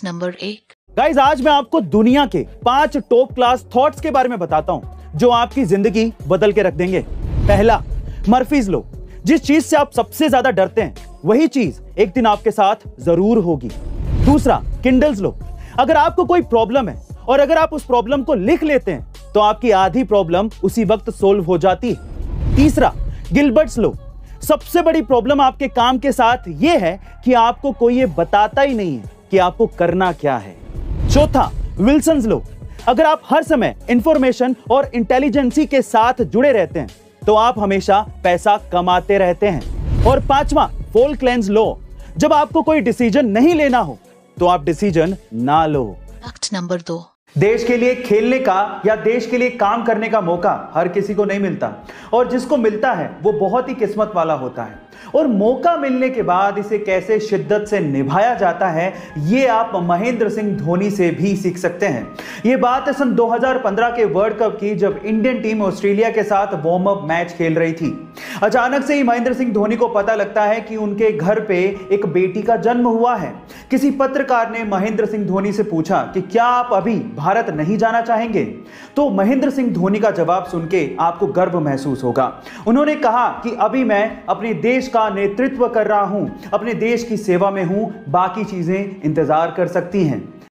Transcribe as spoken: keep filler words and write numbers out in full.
Number एक। Guys, आज मैं आपको दुनिया के पांच टॉप क्लास थॉट्स के बारे में बताता हूं जो आपकी जिंदगी बदल के रख देंगे। पहला, मर्फीज लॉ। जिस चीज से आप सबसे ज्यादा डरते हैं वही चीज एक दिन आपके साथ जरूर होगी। दूसरा, किंडल्स लॉ। अगर आपको कोई प्रॉब्लम है और अगर आप उस प्रॉब्लम को लिख लेते हैं तो आपकी आधी प्रॉब्लम उसी वक्त सोल्व हो जाती है। तीसरा, गिलबर्ट्स लॉ। सबसे बड़ी प्रॉब्लम आपके काम के साथ यह है कि आपको कोई ये बताता ही नहीं है कि आपको करना क्या है। चौथा, विल्सन्स लॉ। अगर आप हर समय इंफॉर्मेशन और इंटेलिजेंसी के साथ जुड़े रहते हैं तो आप हमेशा पैसा कमाते रहते हैं। और पांचवा, फोल्कलैंड्स लॉ। जब आपको कोई डिसीजन नहीं लेना हो तो आप डिसीजन ना लो। फैक्ट नंबर दो। देश के लिए खेलने का या देश के लिए काम करने का मौका हर किसी को नहीं मिलता, और जिसको मिलता है वो बहुत ही किस्मत वाला होता है। और मौका मिलने के बाद इसे कैसे शिद्दत से निभाया जाता है ये आप महेंद्र सिंह धोनी से भी सीख सकते हैं। ये बात है सन दो हज़ार पंद्रह के वर्ल्ड कप की, जब इंडियन टीम ऑस्ट्रेलिया के साथ वार्म अप मैच खेल रही थी। अचानक से ही महेंद्र सिंह धोनी को पता लगता है कि उनके घर पे एक बेटी का जन्म हुआ है। किसी पत्रकार ने महेंद्र सिंह धोनी से पूछा कि क्या आप अभी भारत नहीं जाना चाहेंगे? तो महेंद्र सिंह धोनी का जवाब सुन के आपको गर्व महसूस होगा। उन्होंने कहा कि अभी मैं अपने देश का नेतृत्व कर रहा हूं, अपने देश की सेवा में हूं, बाकी चीजें इंतजार कर सकती हैं।